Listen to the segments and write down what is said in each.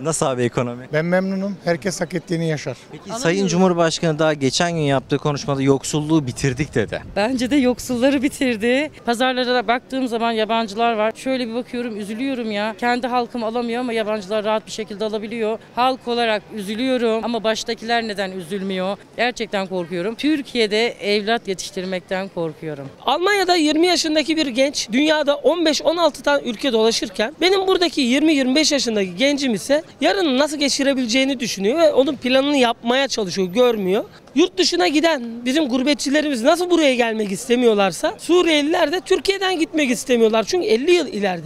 Nasıl abi ekonomi? Ben memnunum. Herkes hak ettiğini yaşar. Peki Sayın Cumhurbaşkanı daha geçen gün yaptığı konuşmada yoksulluğu bitirdik dedi. Bence de yoksulları bitirdi. Pazarlara da baktığım zaman yabancılar var. Şöyle bir bakıyorum, üzülüyorum ya. Kendi halkım alamıyor ama yabancılar rahat bir şekilde alabiliyor. Halk olarak üzülüyorum ama baştakiler neden üzülmüyor? Gerçekten korkuyorum. Türkiye'de evlat yetiştirmekten korkuyorum. Almanya'da 20 yaşındaki bir genç dünyada 15-16 tane ülke dolaşırken benim buradaki 20-25 yaşındaki gencim ise yarını nasıl geçirebileceğini düşünüyor ve onun planını yapmaya çalışıyor, görmüyor. Yurt dışına giden bizim gurbetçilerimiz nasıl buraya gelmek istemiyorlarsa Suriyeliler de Türkiye'den gitmek istemiyorlar. Çünkü 50 yıl ileride.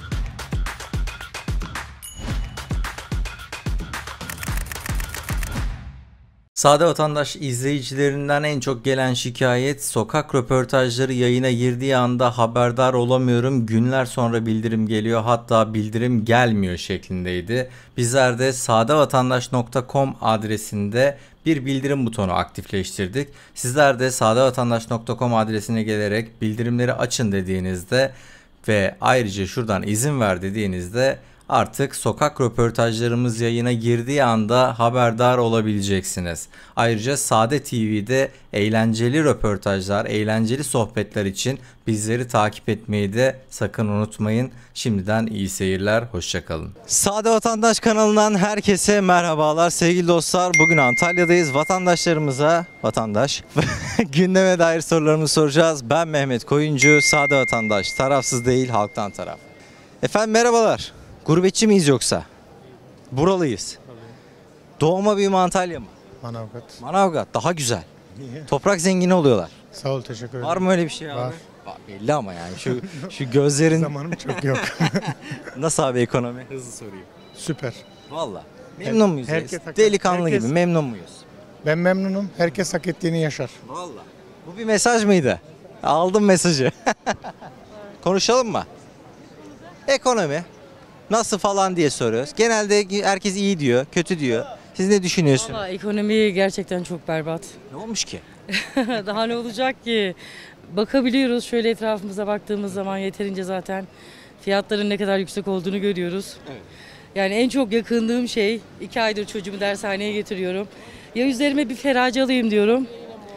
Sade Vatandaş izleyicilerinden en çok gelen şikayet sokak röportajları yayına girdiği anda haberdar olamıyorum, günler sonra bildirim geliyor, hatta bildirim gelmiyor şeklindeydi. Bizler de sadevatandaş.com adresinde bir bildirim butonu aktifleştirdik. Sizler de sadevatandaş.com adresine gelerek bildirimleri açın dediğinizde ve ayrıca şuradan izin ver dediğinizde artık sokak röportajlarımız yayına girdiği anda haberdar olabileceksiniz. Ayrıca Sade TV'de eğlenceli röportajlar, eğlenceli sohbetler için bizleri takip etmeyi de sakın unutmayın. Şimdiden iyi seyirler, hoşçakalın. Sade Vatandaş kanalından herkese merhabalar sevgili dostlar. Bugün Antalya'dayız. Vatandaşlarımıza gündeme dair sorularımızı soracağız. Ben Mehmet Koyuncu, Sade Vatandaş, tarafsız değil, halktan taraf. Efendim merhabalar. Gurbetçi miyiz yoksa? Buralıyız. Doğma büyüme Antalya mı? Manavgat. Manavgat daha güzel. Niye? Toprak zengini oluyorlar. Sağ ol, teşekkür ederim. Var mı öyle bir şey abi? Var. Belli ama yani şu gözlerin Zamanım çok yok. nasıl abi ekonomi? Hızlı sorayım. Süper. Valla. Memnun muyuz? Herkes hak- Delikanlı herkes- gibi memnun muyuz? Ben memnunum. Herkes hak ettiğini yaşar. Valla. Bu bir mesaj mıydı? Aldım mesajı. Konuşalım mı? Ekonomi nasıl falan diye soruyoruz. Genelde herkes iyi diyor, kötü diyor. Siz ne düşünüyorsunuz? Valla ekonomi gerçekten çok berbat. Ne olmuş ki? Daha ne olacak ki? Bakabiliyoruz şöyle etrafımıza baktığımız zaman yeterince zaten fiyatların ne kadar yüksek olduğunu görüyoruz. Evet. Yani en çok yakındığım şey 2 aydır çocuğumu dershaneye getiriyorum. Ya üzerime bir feraci alayım diyorum.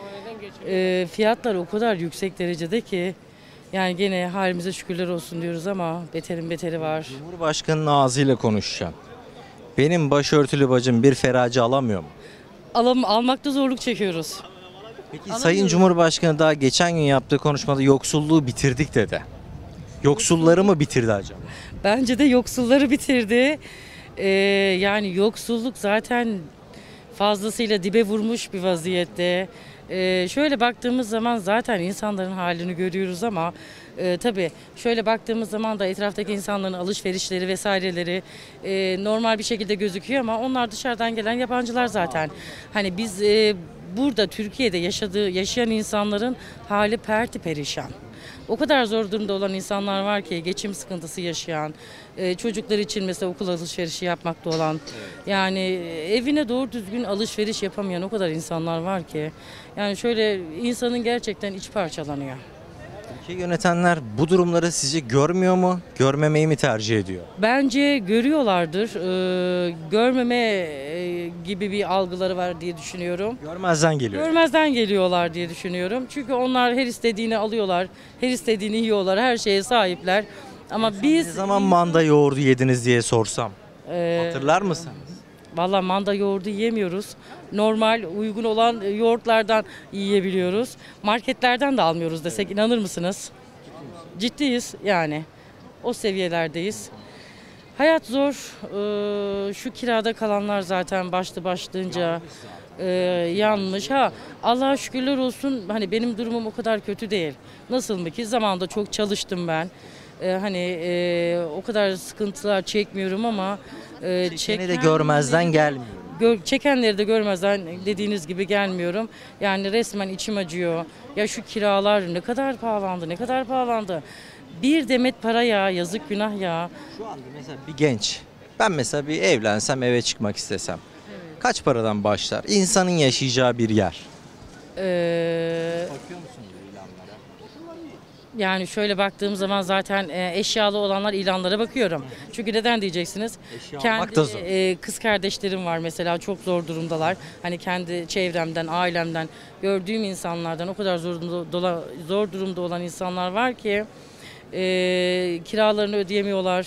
Fiyatlar o kadar yüksek derecede ki yani gene halimize şükürler olsun diyoruz ama beterin beteri var. Cumhurbaşkanının ağzıyla konuşacağım. Benim başörtülü bacım bir feraci alamıyor mu? Almakta zorluk çekiyoruz. Peki Alamıyoruz. Sayın Cumhurbaşkanı daha geçen gün yaptığı konuşmada yoksulluğu bitirdik dedi. Yoksulları mı bitirdi acaba? Bence de yoksulları bitirdi. Yani yoksulluk zaten fazlasıyla dibe vurmuş bir vaziyette. Şöyle baktığımız zaman zaten insanların halini görüyoruz ama tabii şöyle baktığımız zaman da etraftaki insanların alışverişleri vesaireleri normal bir şekilde gözüküyor ama onlar dışarıdan gelen yabancılar zaten. Hani biz burada Türkiye'de yaşayan insanların hali perti perişan. O kadar zor durumda olan insanlar var ki geçim sıkıntısı yaşayan, çocuklar için mesela okul alışverişi yapmakta olan, yani evine doğru düzgün alışveriş yapamayan o kadar insanlar var ki. Yani şöyle insanın gerçekten iç parçalanıyor. Ülke yönetenler bu durumları sizce görmüyor mu? Görmemeyi mi tercih ediyor? Bence görüyorlardır, görmeme gibi bir algıları var diye düşünüyorum. Görmezden geliyor. Görmezden geliyorlar diye düşünüyorum. Çünkü onlar her istediğini alıyorlar, her istediğini yiyorlar, her şeye sahipler. Ama biz... Ne zaman manda yoğurdu yediniz diye sorsam. Ee, Hatırlar mısın? Valla manda yoğurdu yiyemiyoruz. Normal uygun olan yoğurtlardan yiyebiliyoruz. Marketlerden de almıyoruz desek inanır mısınız? Ciddiyiz yani. O seviyelerdeyiz. Hayat zor. Şu kirada kalanlar zaten başlıca yanmış. Allah'a şükürler olsun. Hani benim durumum o kadar kötü değil. Nasıl mı ki? Zamanında çok çalıştım ben. O kadar sıkıntılar çekmiyorum ama Çekeni de görmezden gelmiyor. Çekenleri de görmezden dediğiniz gibi gelmiyorum. Yani resmen içim acıyor. Ya şu kiralar ne kadar pahalandı, ne kadar pahalandı. Bir demet para ya, yazık günah ya. Şu anda mesela bir genç, ben mesela bir evlensem, eve çıkmak istesem. Kaç paradan başlar? İnsanın yaşayacağı bir yer. Ee, Bakıyor musun ilanlara? Yani şöyle baktığım zaman zaten eşyalı olanlar ilanlara bakıyorum. Çünkü neden diyeceksiniz? Eşya almak da zor. Kız kardeşlerim var mesela, çok zor durumdalar. Hani kendi çevremden, ailemden gördüğüm insanlardan o kadar zor durumda olan insanlar var ki kiralarını ödeyemiyorlar.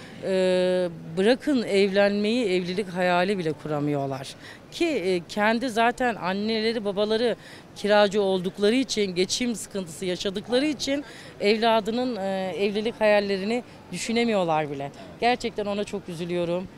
Bırakın evlenmeyi, evlilik hayali bile kuramıyorlar. Ki kendi zaten anneleri babaları kiracı oldukları için, geçim sıkıntısı yaşadıkları için evladının evlilik hayallerini düşünemiyorlar bile. Gerçekten ona çok üzülüyorum.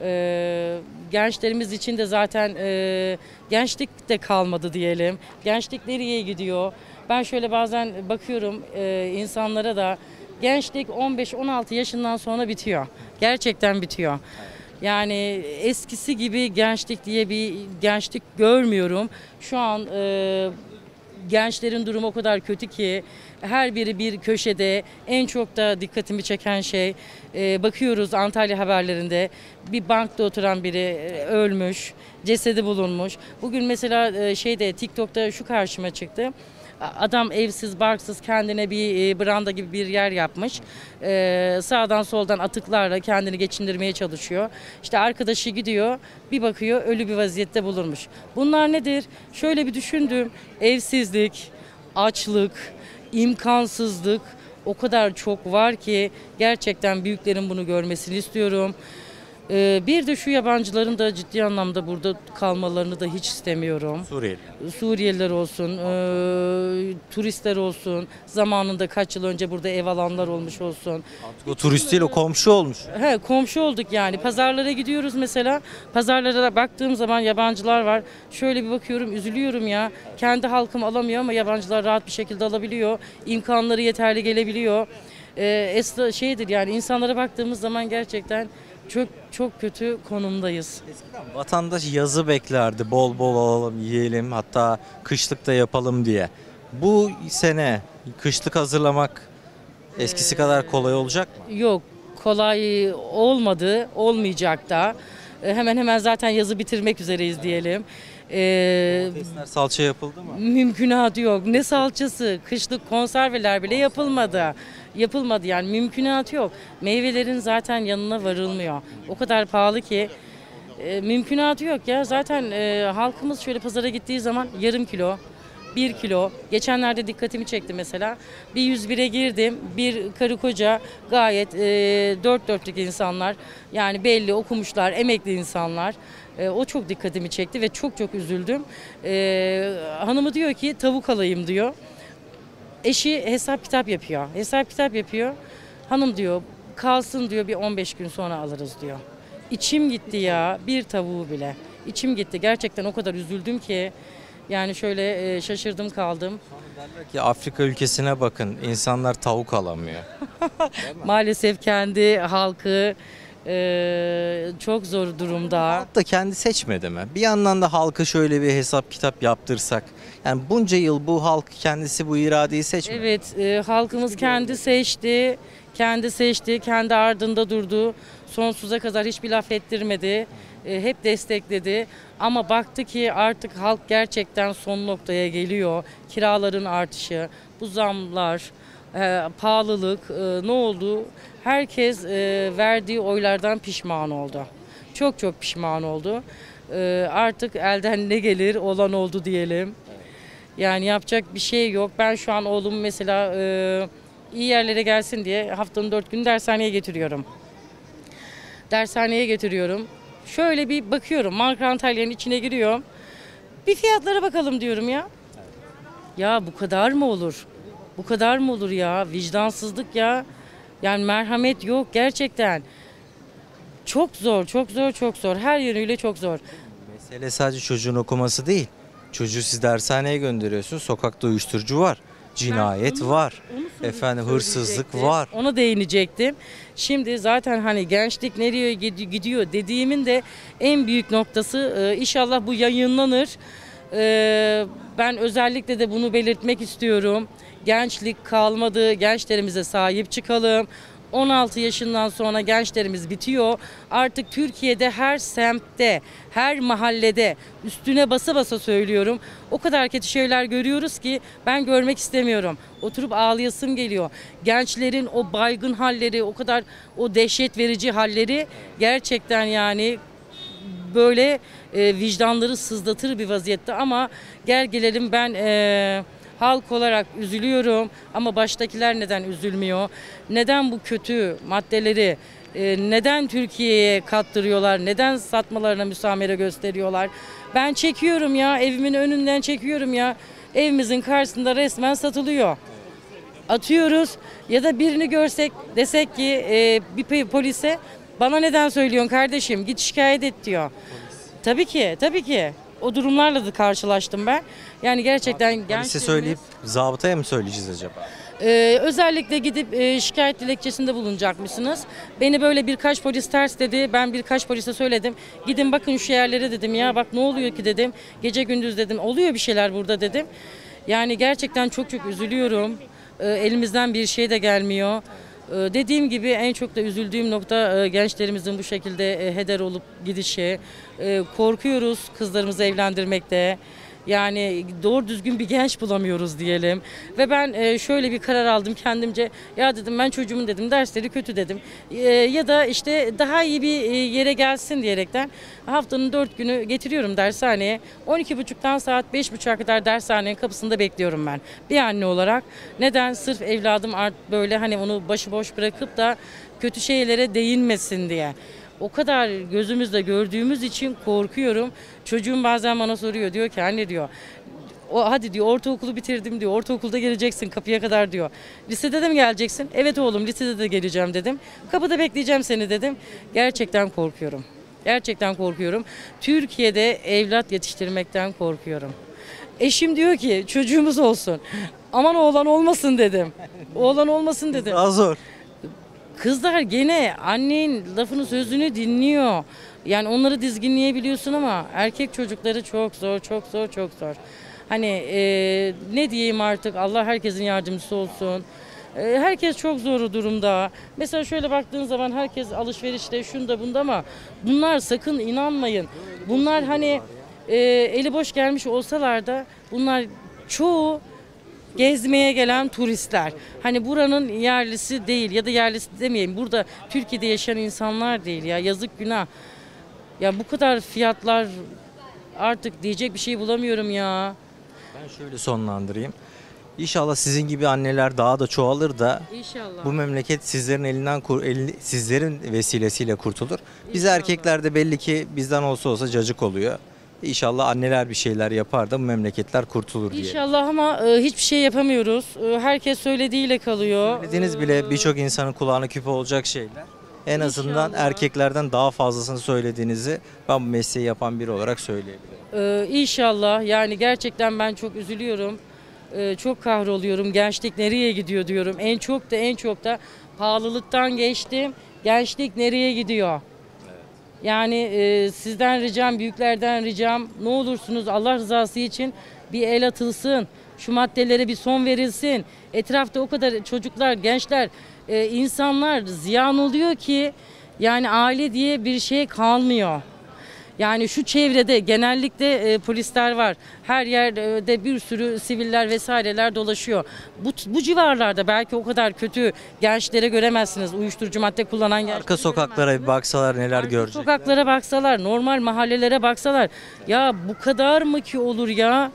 Gençlerimiz için de zaten gençlik de kalmadı diyelim. Gençlik nereye gidiyor? Ben şöyle bazen bakıyorum insanlara da, gençlik 15-16 yaşından sonra bitiyor. Gerçekten bitiyor. Yani eskisi gibi gençlik diye bir gençlik görmüyorum. Şu an gençlerin durumu o kadar kötü ki her biri bir köşede. En çok da dikkatimi çeken şey, bakıyoruz Antalya haberlerinde bir bankta oturan biri ölmüş, cesedi bulunmuş. Bugün mesela TikTok'ta şu karşıma çıktı. Adam evsiz barksız kendine bir branda gibi bir yer yapmış. Sağdan soldan atıklarla kendini geçindirmeye çalışıyor. İşte arkadaşı gidiyor, bir bakıyor ölü bir vaziyette bulunmuş. Bunlar nedir? Şöyle bir düşündüm. Evsizlik, açlık, imkansızlık o kadar çok var ki gerçekten büyüklerin bunu görmesini istiyorum. Bir de şu yabancıların da ciddi anlamda burada kalmalarını da hiç istemiyorum. Suriyeliler olsun, turistler olsun, zamanında kaç yıl önce burada ev alanlar olmuş olsun. O turist değil, o komşu olmuş. Komşu olduk yani. Pazarlara gidiyoruz mesela. Pazarlara baktığım zaman yabancılar var. Şöyle bir bakıyorum, üzülüyorum ya. Kendi halkım alamıyor ama yabancılar rahat bir şekilde alabiliyor. İmkanları yeterli gelebiliyor. Yani insanlara baktığımız zaman gerçekten çok çok kötü konumdayız. Eskiden vatandaş yazı beklerdi, bol bol alalım, yiyelim, hatta kışlık da yapalım diye. Bu sene kışlık hazırlamak eskisi kadar kolay olacak mı? Yok, kolay olmadı, olmayacak da. Hemen hemen zaten yazı bitirmek üzereyiz diyelim. Domatesler, salça yapıldı mı? Mümkünatı yok. Ne salçası, kışlık konserveler bile yapılmadı. Yapılmadı yani, mümkünatı yok. Meyvelerin zaten yanına varılmıyor. O kadar pahalı ki mümkünatı yok ya. Zaten halkımız şöyle pazara gittiği zaman yarım kilo, 1 kilo. Geçenlerde dikkatimi çekti mesela. Bir 101'e girdim. Bir karı koca gayet dört dörtlük insanlar. Yani belli okumuşlar, emekli insanlar. O çok dikkatimi çekti ve çok çok üzüldüm. Hanımı diyor ki tavuk alayım diyor. Eşi hesap kitap yapıyor. Hesap kitap yapıyor. Hanım diyor kalsın diyor, bir 15 gün sonra alırız diyor. İçim gitti ya, bir tavuğu bile. İçim gitti. Gerçekten o kadar üzüldüm ki. Yani şöyle şaşırdım kaldım. Derler ki Afrika ülkesine bakın, insanlar tavuk alamıyor. Maalesef kendi halkı çok zor durumda. Halk da kendi seçmedi mi? Bir yandan da halkı şöyle bir hesap kitap yaptırsak. Yani bunca yıl bu halk kendisi bu iradeyi seçmedi. Evet, halkımız kendi seçti. Kendi seçti, kendi ardında durdu. Sonsuza kadar hiçbir laf ettirmedi. Hep destekledi. Ama baktı ki artık halk gerçekten son noktaya geliyor. Kiraların artışı, bu zamlar, pahalılık ne oldu? Herkes verdiği oylardan pişman oldu. Çok çok pişman oldu. Artık elden ne gelir olan oldu diyelim. Yani yapacak bir şey yok. Ben şu an oğlumu mesela iyi yerlere gelsin diye haftanın 4 günü dershaneye getiriyorum. Dershaneye getiriyorum. Şöyle bir bakıyorum. Marka Antalya'nın içine giriyorum. Bir fiyatlara bakalım diyorum ya. Ya bu kadar mı olur? Bu kadar mı olur ya? Vicdansızlık ya. Yani merhamet yok gerçekten. Çok zor, çok zor, çok zor. Her yönüyle çok zor. Mesele sadece çocuğun okuması değil. Çocuğu siz dershaneye gönderiyorsunuz. Sokakta uyuşturucu var. Cinayet var. Efendim hırsızlık var. Ona değinecektim. Şimdi zaten hani gençlik nereye gidiyor dediğimin de en büyük noktası, inşallah bu yayınlanır. Ben özellikle de bunu belirtmek istiyorum. Gençlik kalmadı. Gençlerimize sahip çıkalım. 16 yaşından sonra gençlerimiz bitiyor. Artık Türkiye'de her semtte, her mahallede üstüne basa basa söylüyorum. O kadar kötü şeyler görüyoruz ki ben görmek istemiyorum. Oturup ağlayasım geliyor. Gençlerin o baygın halleri, o kadar o dehşet verici halleri gerçekten yani böyle vicdanları sızlatır bir vaziyette. Ama gel gelelim ben halk olarak üzülüyorum ama baştakiler neden üzülmüyor? Neden bu kötü maddeleri neden Türkiye'ye kattırıyorlar? Neden satmalarına müsamere gösteriyorlar? Ben çekiyorum ya, evimin önünden çekiyorum ya. Evimizin karşısında resmen satılıyor. Atıyoruz ya da birini görsek desek ki bir polise bana neden söylüyorsun kardeşim git şikayet et diyor. Tabii ki, tabii ki. O durumlarla da karşılaştım ben. Yani gerçekten Polise gençlerimiz söyleyip zabıtaya mı söyleyeceğiz acaba? özellikle gidip şikayet dilekçesinde bulunacakmışsınız. Beni böyle birkaç polis ters dedi. Ben birkaç polise söyledim. Gidin bakın şu yerlere dedim ya bak ne oluyor ki dedim. Gece gündüz dedim. Oluyor bir şeyler burada dedim. Yani gerçekten çok çok üzülüyorum. Elimizden bir şey de gelmiyor. Dediğim gibi en çok da üzüldüğüm nokta gençlerimizin bu şekilde heder olup gidişi. Korkuyoruz kızlarımızı evlendirmekte. Yani doğru düzgün bir genç bulamıyoruz diyelim. Ve ben şöyle bir karar aldım kendimce. Ya dedim ben çocuğumun dedim dersleri kötü dedim. Ya da işte daha iyi bir yere gelsin diyerekten haftanın 4 günü getiriyorum dershaneye. 12.30'dan saat 5.30'a kadar dershanenin kapısında bekliyorum ben. Bir anne olarak. Neden? Sırf evladım böyle hani onu başıboş bırakıp da kötü şeylere değinmesin diye. O kadar gözümüzle gördüğümüz için korkuyorum. Çocuğum bazen bana soruyor. Diyor ki anne diyor. Hadi diyor ortaokulu bitirdim diyor. Ortaokulda geleceksin kapıya kadar diyor. Lisede de mi geleceksin? Evet oğlum lisede de geleceğim dedim. Kapıda bekleyeceğim seni dedim. Gerçekten korkuyorum. Gerçekten korkuyorum. Türkiye'de evlat yetiştirmekten korkuyorum. Eşim diyor ki çocuğumuz olsun. Aman oğlan olmasın dedim. Oğlan olmasın dedim. Daha zor. Kızlar gene annenin lafını sözünü dinliyor. Yani onları dizginleyebiliyorsun ama erkek çocukları çok zor, çok zor, çok zor. Hani ne diyeyim artık Allah herkesin yardımcısı olsun. Herkes çok zor durumda. Mesela şöyle baktığın zaman herkes alışverişte şunda bunda ama bunlar sakın inanmayın. Bunlar hani eli boş gelmiş olsalar da bunlar çoğu gezmeye gelen turistler. Hani buranın yerlisi değil ya da yerlisi demeyeyim. Burada Türkiye'de yaşayan insanlar değil ya. Yazık günah. Ya bu kadar fiyatlar artık diyecek bir şey bulamıyorum ya. Ben şöyle sonlandırayım. İnşallah sizin gibi anneler daha da çoğalır da İnşallah. bu memleket sizlerin elinden sizlerin vesilesiyle kurtulur. Biz İnşallah. erkekler de belli ki bizden olsa cacık oluyor. İnşallah anneler bir şeyler yapar da bu memleketler kurtulur diye. İnşallah ama hiçbir şey yapamıyoruz. Herkes söylediğiyle kalıyor. Dediğiniz bile birçok insanın kulağına küpe olacak şeyler. En azından İnşallah. erkeklerden daha fazlasını söylediğinizi ben bu mesleği yapan biri olarak söyleyebilirim. İnşallah yani gerçekten ben çok üzülüyorum. Çok kahroluyorum. Gençlik nereye gidiyor diyorum. En çok da pahalılıktan geçtim. Gençlik nereye gidiyor? Yani sizden ricam, büyüklerden ricam ne olursunuz Allah rızası için bir el atılsın. Şu maddelere bir son verilsin. Etrafta o kadar çocuklar, gençler, insanlar ziyan oluyor ki yani aile diye bir şey kalmıyor. Yani şu çevrede genellikle polisler var. Her yerde bir sürü siviller vesaireler dolaşıyor. Bu civarlarda belki o kadar kötü gençlere göremezsiniz. Uyuşturucu madde kullanan gençleri Arka sokaklara bir baksalar neler Arka görecekler. sokaklara baksalar, normal mahallelere baksalar. Ya bu kadar mı ki olur ya?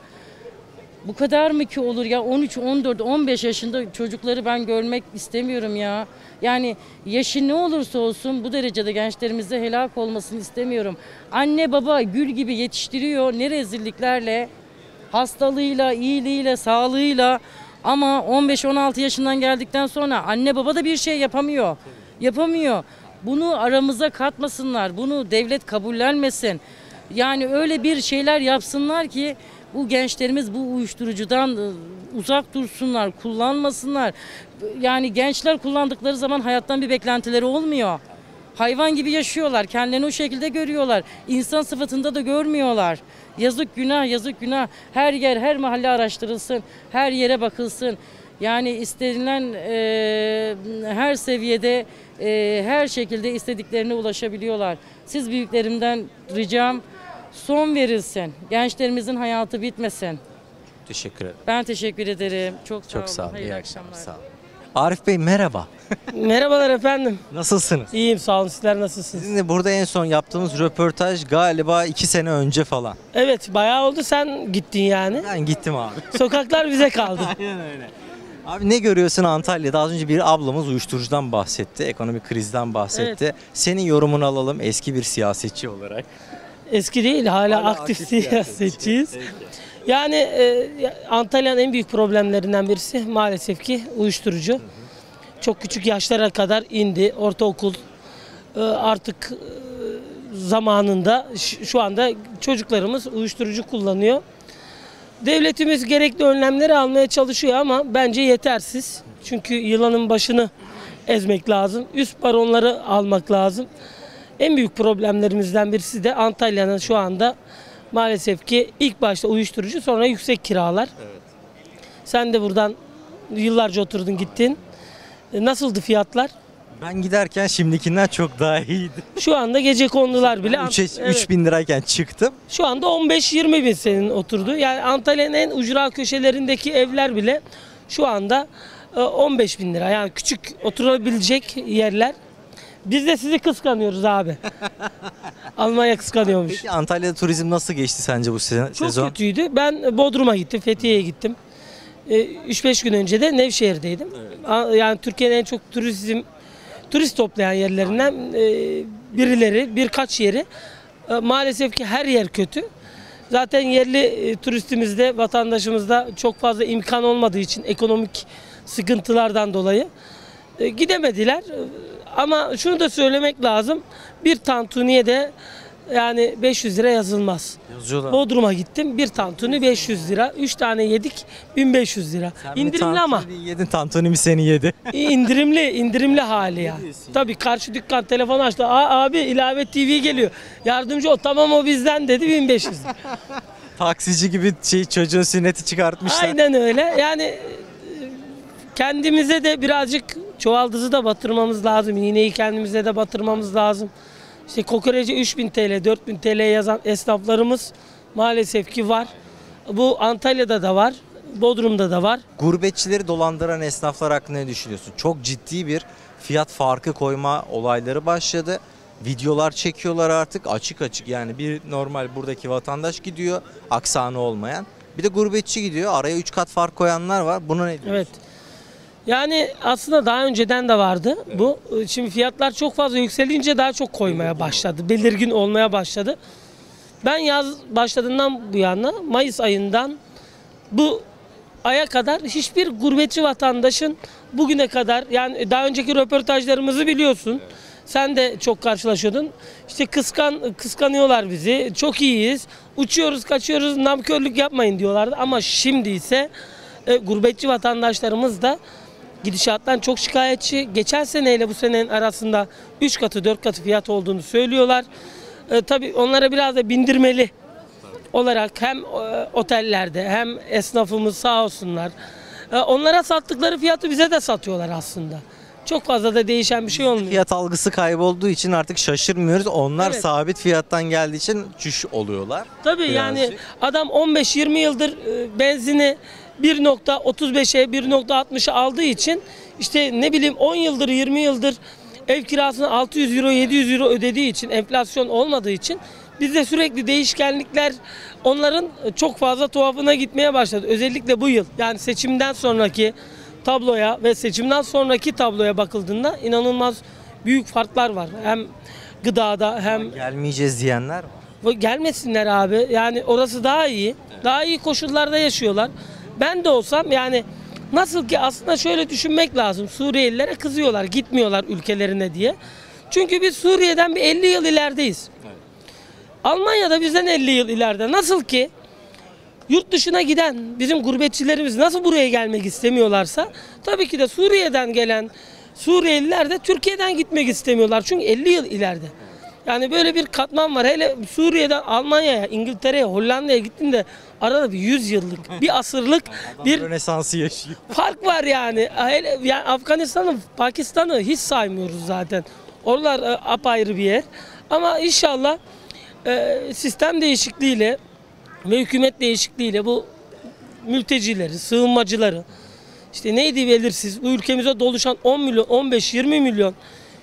Bu kadar mı ki olur ya? 13, 14, 15 yaşında çocukları ben görmek istemiyorum ya. Yani yaşı ne olursa olsun bu derecede gençlerimize helak olmasını istemiyorum. Anne baba gül gibi yetiştiriyor. Ne rezilliklerle, hastalığıyla, iyiliğiyle, sağlığıyla. Ama 15-16 yaşından geldikten sonra anne baba da bir şey yapamıyor. Yapamıyor. Bunu aramıza katmasınlar. Bunu devlet kabullenmesin. Yani öyle bir şeyler yapsınlar ki bu gençlerimiz bu uyuşturucudan uzak dursunlar, kullanmasınlar. Yani gençler kullandıkları zaman hayattan bir beklentileri olmuyor. Hayvan gibi yaşıyorlar, kendilerini o şekilde görüyorlar. İnsan sıfatında da görmüyorlar. Yazık günah, yazık günah. Her yer, her mahalle araştırılsın, her yere bakılsın. Yani istenilen her seviyede her şekilde istediklerine ulaşabiliyorlar. Siz büyüklerimden ricam son verilsin. Gençlerimizin hayatı bitmesin. Teşekkür ederim. Ben teşekkür ederim. Çok Çok sağ olun. Hayırlı İyi akşamlar. Sağ olun. Arif Bey merhaba. Merhabalar efendim. Nasılsınız? İyiyim sağ olun. Sizler nasılsınız? Sizinle burada en son yaptığımız röportaj galiba 2 sene önce falan. Evet bayağı oldu sen gittin yani. Ben gittim abi. Sokaklar bize kaldı. Aynen öyle. Abi ne görüyorsun Antalya'da? Az önce bir ablamız uyuşturucudan bahsetti, ekonomik krizden bahsetti. Senin yorumunu alalım eski bir siyasetçi olarak. Eski değil hala, Hala aktif aktif siyasetçiyiz. Peki. Yani Antalya'nın en büyük problemlerinden birisi maalesef ki uyuşturucu. Çok küçük yaşlara kadar indi. Ortaokul artık zamanında şu anda çocuklarımız uyuşturucu kullanıyor. Devletimiz gerekli önlemleri almaya çalışıyor ama bence yetersiz. Çünkü yılanın başını ezmek lazım. Üst baronları almak lazım. En büyük problemlerimizden birisi de Antalya'nın şu anda maalesef ki ilk başta uyuşturucu, sonra yüksek kiralar. Evet. Sen de buradan yıllarca oturdun gittin. Nasıldı fiyatlar? Ben giderken şimdikinden çok daha iyiydi. Şu anda gecekondular bile. 3 bin lirayken çıktım. Şu anda 15-20 bin senin oturdu. Yani Antalya'nın en ucra köşelerindeki evler bile şu anda 15 bin lira. Yani küçük oturabilecek yerler. Biz de sizi kıskanıyoruz abi. Almanya kıskanıyormuş. Peki Antalya'da turizm nasıl geçti sence bu Çok sezon? kötüydü. Ben Bodrum'a gittim, Fethiye'ye gittim. 3-5 gün önce de Nevşehir'deydim. Yani Türkiye'nin en çok turist toplayan yerlerinden birkaç yeri. Maalesef ki her yer kötü. Zaten yerli turistimizde, vatandaşımızda çok fazla imkan olmadığı için ekonomik sıkıntılardan dolayı gidemediler. Ama şunu da söylemek lazım. Bir tantuniye de yani 500 lira yazılmaz. Yazıyorlar. Bodrum'a gittim. Bir tantuni 500 lira. 3 tane yedik 1500 lira. Sen bir İndirimli ama. tantuni yedin, tantuni mi seni yedi? İndirimli hali ya. Tabii karşı dükkan telefonu açtı. Abi ilave TV geliyor. Yardımcı ol. Tamam o bizden dedi 1500 lira. Taksici gibi çocuğun sünneti çıkartmışlar. Aynen öyle. Yani kendimize de birazcık çuvaldızı da batırmamız lazım. İğneyi kendimize de batırmamız lazım. İşte kokorece 3000 TL, 4000 TL yazan esnaflarımız maalesef ki var. Bu Antalya'da da var, Bodrum'da da var. Gurbetçileri dolandıran esnaflar hakkında ne düşünüyorsun? Çok ciddi bir fiyat farkı koyma olayları başladı. Videolar çekiyorlar artık açık açık, yani bir normal buradaki vatandaş gidiyor, aksanı olmayan. Bir de gurbetçi gidiyor, araya 3 kat fark koyanlar var. Buna ne diyorsun? Evet. Yani aslında daha önceden de vardı bu. Şimdi fiyatlar çok fazla yükselince daha çok koymaya başladı. Belirgin olmaya başladı. Ben yaz başladığından bu yana, Mayıs ayından bu aya kadar hiçbir gurbetçi vatandaşın bugüne kadar, yani daha önceki röportajlarımızı biliyorsun. Sen de çok karşılaşıyordun. İşte kıskanıyorlar bizi. Çok iyiyiz. Uçuyoruz, kaçıyoruz. Namkörlük yapmayın diyorlardı. Ama şimdi ise gurbetçi vatandaşlarımız da gidişattan çok şikayetçi. Geçen seneyle bu senenin arasında 3 katı 4 katı fiyat olduğunu söylüyorlar. Tabii onlara biraz da bindirmeli olarak hem otellerde hem esnafımız sağ olsunlar. Onlara sattıkları fiyatı bize de satıyorlar aslında. Çok fazla da değişen bir şey olmuyor. Fiyat algısı kaybolduğu için artık şaşırmıyoruz. Onlar Evet. sabit fiyattan geldiği için çüş oluyorlar. Tabii yani Birazcık. adam 15-20 yıldır benzini 1.35'e 1.60'a aldığı için işte ne bileyim 10 yıldır 20 yıldır ev kirasını 600 euro 700 euro ödediği için, enflasyon olmadığı için bizde sürekli değişkenlikler onların çok fazla tuhafına gitmeye başladı. Özellikle bu yıl, yani seçimden sonraki tabloya ve seçimden sonraki tabloya bakıldığında inanılmaz büyük farklar var. Hem gıdada hem Gelmeyeceğiz diyenler var. gelmesinler abi. Yani orası daha iyi. Daha iyi koşullarda yaşıyorlar. Ben de olsam yani nasıl ki aslında şöyle düşünmek lazım. Suriyelilere kızıyorlar, gitmiyorlar ülkelerine diye. Çünkü biz Suriye'den bir 50 yıl ilerideyiz. Almanya'da bizden 50 yıl ileride. Nasıl ki yurt dışına giden bizim gurbetçilerimiz nasıl buraya gelmek istemiyorlarsa, tabii ki de Suriye'den gelen Suriyeliler de Türkiye'den gitmek istemiyorlar. Çünkü 50 yıl ileride. Yani böyle bir katman var. Hele Suriye'den Almanya'ya, İngiltere'ye, Hollanda'ya gittiğinde arada bir 100 yıllık, bir asırlık bir Rönesansı yaşıyor. fark var yani. Hele, yani Afganistan'ı, Pakistan'ı hiç saymıyoruz zaten. Oralar apayrı bir yer. Ama inşallah sistem değişikliğiyle ve hükümet değişikliğiyle bu mültecileri, sığınmacıları, işte neydi belirsiz, bu ülkemize doluşan 10 milyon, 15-20 milyon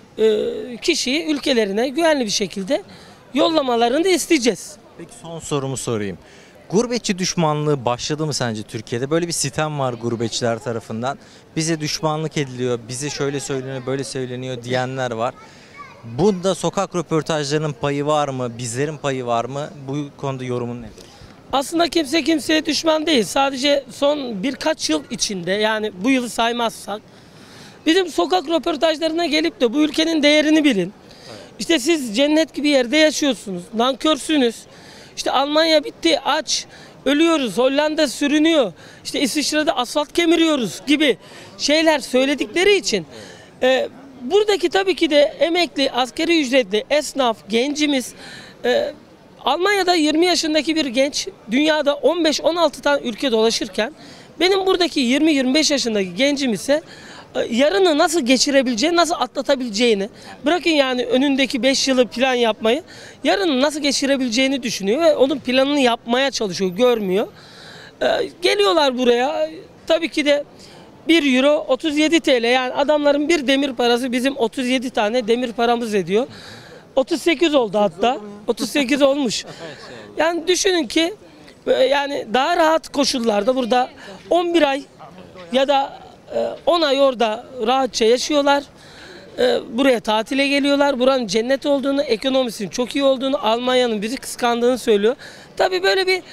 kişiyi ülkelerine güvenli bir şekilde yollamalarını da isteyeceğiz. Peki son sorumu sorayım. Gurbetçi düşmanlığı başladı mı sence Türkiye'de? Böyle bir sitem var gurbetçiler tarafından. Bize düşmanlık ediliyor, bize şöyle söyleniyor, böyle söyleniyor diyenler var. Bunda sokak röportajlarının payı var mı? Bizlerin payı var mı? Bu konuda yorumun nedir? Aslında kimse kimseye düşman değil. Sadece son birkaç yıl içinde, yani bu yılı saymazsak, bizim sokak röportajlarına gelip de bu ülkenin değerini bilin. İşte siz cennet gibi yerde yaşıyorsunuz, nankörsünüz. İşte Almanya bitti, aç, ölüyoruz, Hollanda sürünüyor, İşte İsviçre'de asfalt kemiriyoruz gibi şeyler söyledikleri için buradaki tabii ki de emekli, asgari ücretli, esnaf, gencimiz, Almanya'da 20 yaşındaki bir genç dünyada 15-16 tane ülke dolaşırken benim buradaki 20-25 yaşındaki gencim ise yarını nasıl geçirebileceğini, nasıl atlatabileceğini, bırakın yani önündeki 5 yılı plan yapmayı, yarını nasıl geçirebileceğini düşünüyor ve onun planını yapmaya çalışıyor, görmüyor. Geliyorlar buraya, tabii ki de 1 euro 37 TL, yani adamların bir demir parası bizim 37 tane demir paramız ediyor. 38 oldu hatta. 38 olmuş. Yani düşünün ki yani daha rahat koşullarda burada 11 ay ya da 10 ay orada rahatça yaşıyorlar. Buraya tatile geliyorlar. Buranın cennet olduğunu, ekonomisinin çok iyi olduğunu, Almanya'nın bizi kıskandığını söylüyor. Tabii böyle bir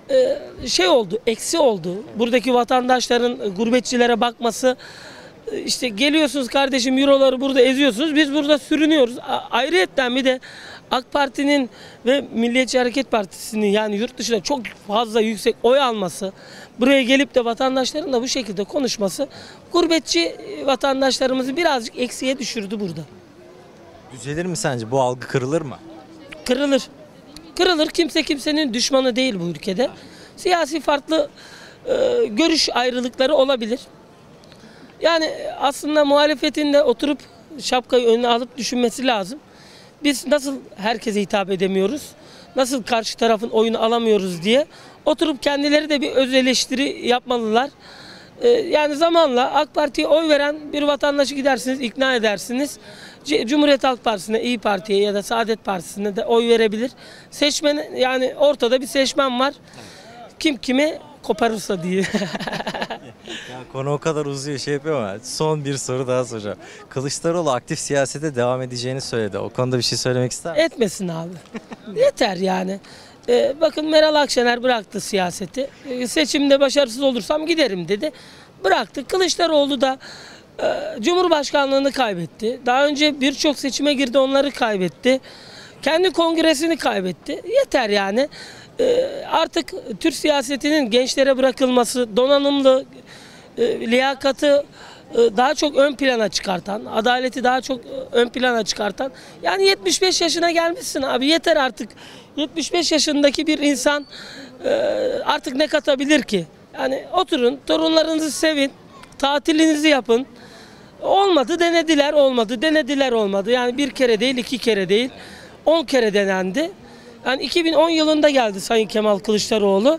şey oldu, eksi oldu. Buradaki vatandaşların gurbetçilere bakması, işte geliyorsunuz kardeşim, euroları burada eziyorsunuz, biz burada sürünüyoruz. Ayrıyetten bir de AK Parti'nin ve Milliyetçi Hareket Partisi'nin, yani yurt dışında çok fazla yüksek oy alması, buraya gelip de vatandaşların da bu şekilde konuşması gurbetçi vatandaşlarımızı birazcık eksiye düşürdü burada. Düzelir mi sence? Bu algı kırılır mı? Kırılır. Kırılır. Kimse kimsenin düşmanı değil bu ülkede. Siyasi farklı görüş ayrılıkları olabilir. Yani aslında muhalefetin de oturup şapkayı önüne alıp düşünmesi lazım. Biz nasıl herkese hitap edemiyoruz, nasıl karşı tarafın oyunu alamıyoruz diye oturup kendileri de bir öz eleştiri yapmalılar. Yani zamanla AK Parti'ye oy veren bir vatandaşı gidersiniz, ikna edersiniz. Cumhuriyet Halk Partisi'ne, İYİ Parti'ye ya da Saadet Partisi'ne de oy verebilir. Seçmen, yani ortada bir seçmen var. Kim kimi koparırsa diye. Ya konu o kadar uzuyor, şey yapıyor ama son bir soru daha soracağım. Kılıçdaroğlu aktif siyasete devam edeceğini söyledi. O konuda bir şey söylemek ister misin? Etmesin abi. Yeter yani. Bakın Meral Akşener bıraktı siyaseti. Seçimde başarısız olursam giderim dedi. Bıraktı. Kılıçdaroğlu da Cumhurbaşkanlığını kaybetti. Daha önce birçok seçime girdi, onları kaybetti. Kendi kongresini kaybetti. Yeter yani. Artık Türk siyasetinin gençlere bırakılması, donanımlı, liyakatı daha çok ön plana çıkartan, adaleti daha çok ön plana çıkartan. Yani 75 yaşına gelmişsin abi, yeter artık. 75 yaşındaki bir insan artık ne katabilir ki? Yani oturun, torunlarınızı sevin, tatilinizi yapın. Olmadı denediler, olmadı denediler, olmadı. Yani bir kere değil, 2 kere değil, 10 kere denendi. Yani 2010 yılında geldi Sayın Kemal Kılıçdaroğlu.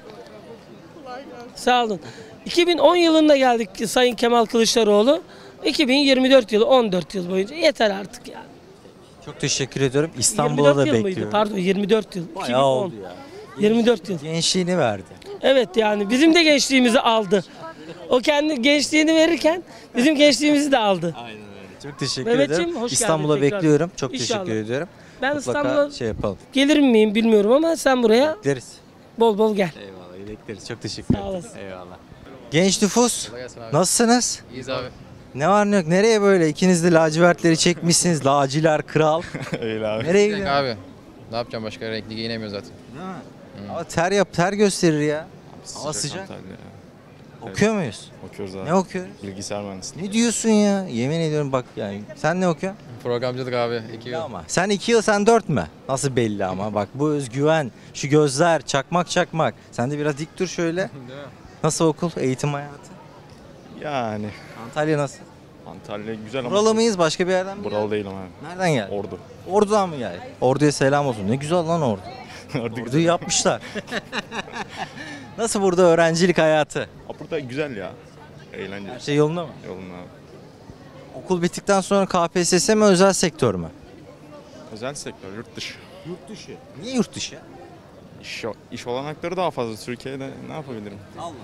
Sağ olun. 2010 yılında geldik Sayın Kemal Kılıçdaroğlu. 2024 yılı, 14 yıl boyunca yeter artık yani. Çok teşekkür ediyorum. İstanbul'a da bekliyorum. Mıydı? Pardon, 24 yıl. Bayağı 2010. oldu ya. 24 yıl. Gençliğini verdi. Evet, yani bizim de gençliğimizi aldı. O kendi gençliğini verirken bizim gençliğimizi de aldı. Aynen öyle. Çok teşekkür Mehmetciğim, ederim. hoş geldin İstanbul'a tekrar. bekliyorum. Çok İnşallah. teşekkür ediyorum. Ben Mutlaka İstanbul'a şey yapalım. gelir miyim bilmiyorum ama sen buraya Bekleriz. bol bol gel. Eyvallah, bekleriz. Çok teşekkür ederim. olasın. Eyvallah. Genç nüfus, nasılsınız? İyiyiz abi. Ne var ne yok? Nereye böyle? İkiniz de lacivertleri çekmişsiniz. Laciler kral. Öyle abi. Nereye Renk gidiyorsun? abi. Ne yapacağım, başka renkli giyinemiyor zaten. Değil mi? Ama ter gösterir ya. Hava sıcak. Antalya. Okuyor muyuz? Okuyoruz abi. Ne okuyoruz? Bilgisayar mühendisliği. Ne diyorsun ya? Yemin ediyorum bak yani. Sen ne okuyorsun? Programcılık abi. 2 yıl. Ama sen 2 yıl sen 4 mü? Nasıl belli ama bak bu özgüven, şu gözler, çakmak çakmak. Sen de biraz dik dur şöyle. Değil mi? Nasıl okul, eğitim hayatı? Yani. Antalya nasıl? Antalya güzel ama. Buralı mıyız? Başka bir yerden mi? Buralı değilim abi. Nereden geldin? Ordu. Ordu'dan mı geldin? Ordu'ya selam olsun. Ne güzel lan Ordu. Ordu güzel. Ordu'yu yapmışlar. Nasıl burada öğrencilik hayatı? Aa, burada güzel ya. Eğlenceli. Her şey yolunda mı? Yolunda abi. Okul bittikten sonra KPSS mi özel sektör mü? Özel sektör, yurt dışı. Yurt dışı. Niye yurt dışı? İş olanakları daha fazla Türkiye'de, ne yapabilirim?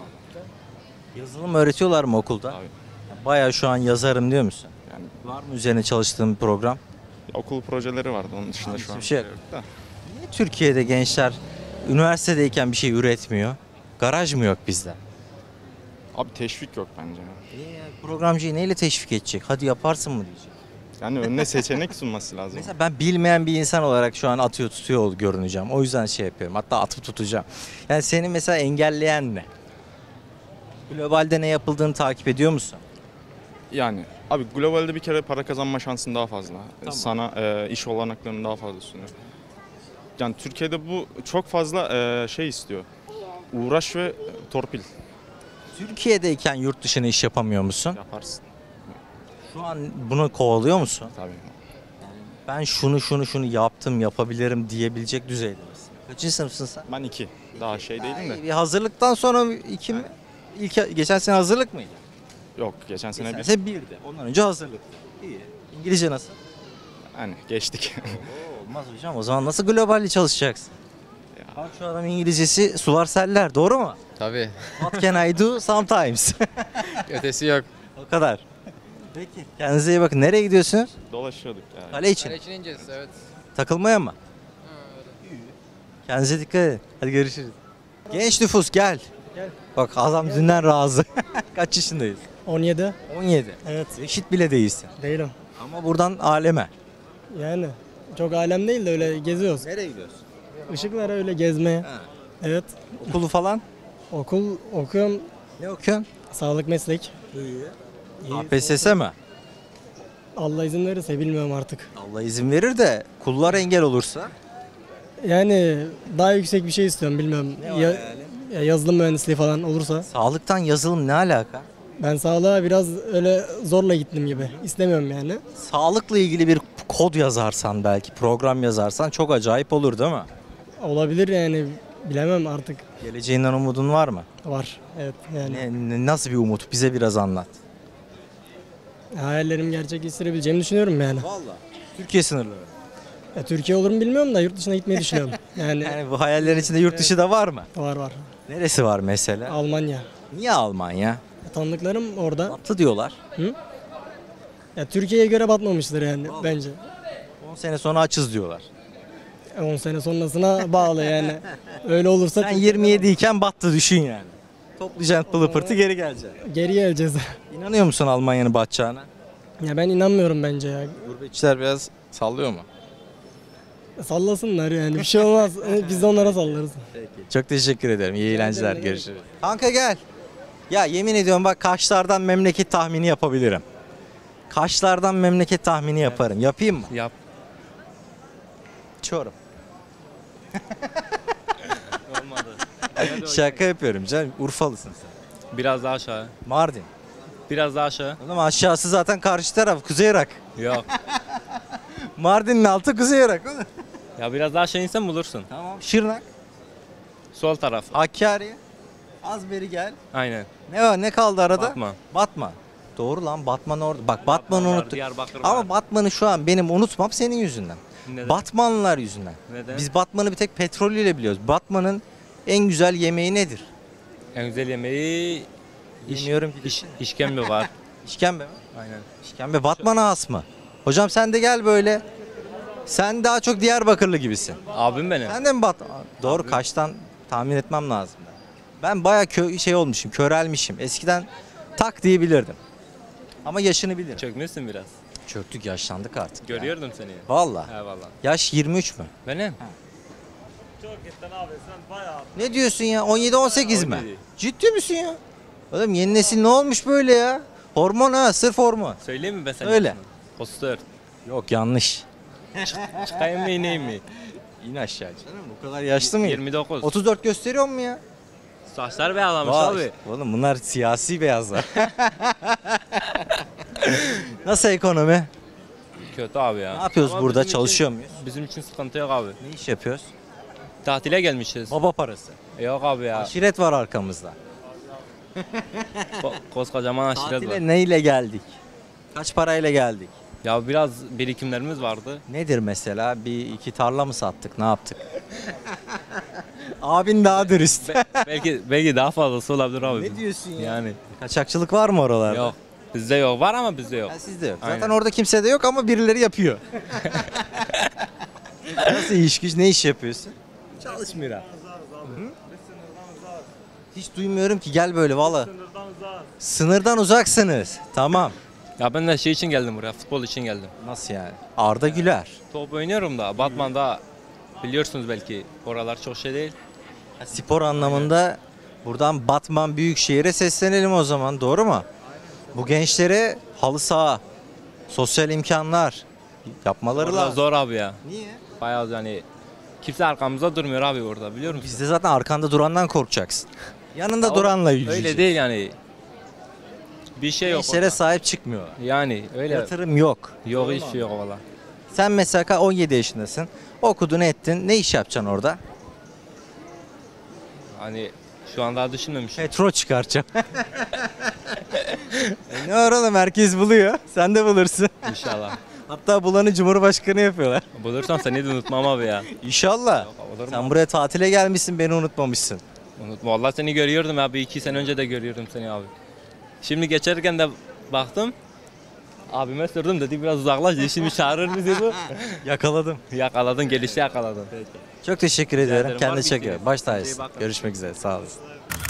Yazılım öğretiyorlar mı okulda? Abi. Bayağı şu an yazarım diyor musun? Yani Var mı üzerine çalıştığın bir program? okul projeleri vardı, onun dışında Abi, şu an bir şey yok. yok da. Niye Türkiye'de gençler üniversitedeyken bir şey üretmiyor? Garaj mı yok bizde? Abi teşvik yok bence. Programcıyı neyle teşvik edecek? Hadi yaparsın mı diyecek. Yani önüne seçenek sunması lazım. Mesela ben bilmeyen bir insan olarak şu an atıyor tutuyor görüneceğim. O yüzden şey yapıyorum. Hatta atıp tutacağım. Yani seni mesela engelleyen ne? Globalde ne yapıldığını takip ediyor musun? Yani abi globalde bir kere para kazanma şansın daha fazla. Sana iş olanaklarını daha fazla sunuyor. Yani Türkiye'de bu çok fazla şey istiyor. Uğraş ve torpil Türkiye'deyken yurt dışına iş yapamıyor musun? yaparsın. Şu an bunu kovalıyor musun? Tabii. Ben şunu yaptım, yapabilirim diyebilecek düzeyde misin? Kaçıncı sınıfsın sen? Ben 2. Daha şey değilim de. Bir hazırlıktan sonra 2 mi? Geçen sene hazırlık mıydı? Yok geçen sene Geçen bir. sene 1'di. Ondan önce hazırlık. İyi. İngilizce nasıl? Hani geçtik. Olmaz hocam. O zaman nasıl globalde çalışacaksın? Ya. Bak şu adam İngilizcesi sular seller. Doğru mu? Tabii. What can I do sometimes? Ötesi yok. O kadar. Peki. Kendinize iyi bakın. Nereye gidiyorsunuz? Dolaşıyorduk yani. Kale için. için ineceğiz evet. Takılmaya mı? Kendinize dikkat edin. Hadi görüşürüz. Genç nüfus gel. Bak adam dünden razı. Kaç yaşındayız? 17. 17. Evet. Eşit bile değilsin. Değilim. Ama buradan aleme. Yani çok alem değil de öyle geziyoruz. Nereye gidiyorsun? Işıklara öyle gezmeye. Ha. Evet. Okulu falan? Okul okuyorum. Ne okuyorsun? Sağlık meslek. KPSS mi? Allah izin verirse bilmiyorum artık. Allah izin verir de kullar engel olursa. Yani daha yüksek bir şey istiyorum bilmiyorum. Ya yazılım mühendisliği falan olursa. Sağlıktan yazılım ne alaka? Ben sağlığa biraz öyle zorla gittim gibi. İstemiyorum yani. Sağlıkla ilgili bir kod yazarsan belki, program yazarsan çok acayip olur değil mi? Olabilir yani bilemem artık. Geleceğinden umudun var mı? Var. Evet yani. Nasıl bir umut? Bize biraz anlat. Hayallerimi gerçekleştirebileceğimi düşünüyorum yani. Vallahi. Türkiye sınırları. Türkiye olur mu bilmiyorum da yurt dışına gitmeyi düşünüyorum. Yani Yani bu hayallerin içinde yurt dışı da var mı? var. Neresi var mesela? Almanya. Niye Almanya? Tanıdıklarım orada. Batı diyorlar. Ya Türkiye'ye göre batmamıştır yani bence. 10 sene sonra açız diyorlar. 10 sene sonrasına bağlı yani. Öyle olursa Sen 27 iken battı düşün yani. Toplayacaksın pılı pırtı geri geleceksin. geri geleceğiz. İnanıyor musun Almanya'nın batacağına? Ya ben inanmıyorum bence ya. Gurbetçiler biraz sallıyor mu? Sallasınlar yani bir şey olmaz. Biz de onlara sallarız. Çok teşekkür ederim. İyi eğlenceler. Görüşürüz. Kanka gel. Ya yemin ediyorum bak Kaşlardan memleket tahmini yapabilirim. Kaşlardan memleket tahmini yaparım. Yapayım mı? Yap. Çorum. Şaka yapıyorum canım. Urfalısın sen. Biraz daha aşağı. Mardin. Biraz daha aşağı. Oğlum aşağısı zaten karşı taraf. Kuzey Irak. Yok. Mardin'in altı Kuzey Irak oğlum. Ya biraz daha aşağı insen bulursun. Tamam. Şırnak. Sol taraf. Hakkari. Az beri gel. Aynen. Ne var? Ne kaldı arada? Batman. Batman. Doğru lan Batman orada. Bak Batman'ı var, unuttuk. Diyarbakır Ama var. Batman'ı şu an benim unutmam senin yüzünden. Neden? Batmanlılar yüzünden. Neden? Biz Batman'ı bir tek petrolüyle biliyoruz. Batman'ın en güzel yemeği nedir? En güzel yemeği Bilmiyorum ki. işkembe var. İşkembe mi? Aynen. İşkembe Batman'a has mı? Hocam sen de gel böyle. Sen daha çok Diyarbakırlı gibisin. Abim benim. Sen de mi Doğru Kaş'tan tahmin etmem lazım. Ben bayağı şey olmuşum, körelmişim. Eskiden tak diyebilirdim. Ama yaşını bilirim. Çökmüşsün biraz. Çöktük, yaşlandık artık. Görüyordum seni. Vallahi. Eyvallah. Yaş 23 mü? Benim? Ne diyorsun ya? 17-18 mi? 17. Ciddi misin ya? Oğlum yeni nesil ne olmuş böyle ya? Hormon ha, sırf hormon. Söyleyeyim mi ben sana? Öyle. 34. Yok yanlış. Çıkayım mı ineyim mi? İn aşağı canım, bu kadar yaşlı mıyım? 29. 34 gösteriyor mu ya? Saçlar beyazlamış Vay, abi. oğlum bunlar siyasi beyazlar. Nasıl ekonomi? Kötü abi ya. Ne yapıyoruz Ama burada? bizim için- Çalışıyor muyuz? Bizim için sıkıntı yok abi. Ne iş yapıyoruz? Tatile gelmişiz. Baba parası. Yok abi ya. Aşiret var arkamızda. Koskocaman aşiret var. Tatile neyle geldik? Kaç parayla geldik? Ya biraz birikimlerimiz vardı. Nedir mesela? Bir iki tarla mı sattık? Ne yaptık? Abin daha dürüst. belki daha fazlası olabilir abi. Ne diyorsun ya? Yani Kaçakçılık var mı oralarda? yok. Bizde yok. Var ama bizde yok. Ha, sizde yok. Aynen. Zaten orada kimse de yok ama birileri yapıyor. Nasıl iş güç? Ne iş yapıyorsun? Çalışmıyor ha. Hiç duymuyorum ki, gel böyle valla. Sınırdan uzaksınız. Tamam. Ya ben de şey için geldim buraya. Futbol için geldim. Nasıl yani? Arda Güler. Top oynuyorum da Batman'da biliyorsunuz belki oralar çok şey değil. Spor anlamında buradan Batman Büyükşehir'e seslenelim o zaman, doğru mu? Bu gençlere halı saha, sosyal imkanlar yapmaları Orada lazım. zor abi ya. Niye? Bayağı yani kimse arkamızda durmuyor abi orada biliyor musun? Bizde zaten arkanda durandan korkacaksın. Yanında Ya duranla yüzeceksin. Öyle değil yani. Bir şey yok Gençlere orada. sahip çıkmıyor. Yani öyle Yatırım yok. yok hiçbir şey yok valla. Sen mesela 17 yaşındasın. Okudun ettin. Ne iş yapacaksın orada? Hani şu an daha düşünmemişim. Petrol çıkaracağım. Ne var oğlum, herkes buluyor. Sen de bulursun. İnşallah. Hatta bulanı Cumhurbaşkanı yapıyorlar. Bulursam seni de unutmam abi ya. İnşallah. Olur mu? Sen buraya tatile gelmişsin, beni unutmamışsın. Unutma. Vallahi seni görüyordum ya. Bir 2 sene önce de görüyordum seni abi. Şimdi geçerken de baktım. Abime sordum dedi biraz uzaklaş. Şimdi çağırır mısın bu? Yakaladım. Yakaladın, gelişi yakaladın. Çok teşekkür ediyorum. ederim. Var Kendine mı çekiyor. isteğiniz? Baş Kendinize iyi tacısın. bakın. Görüşmek üzere. Sağ olasın.